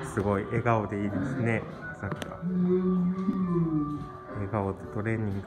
すごい笑顔でいいですね。さっきは笑顔でトレーニング。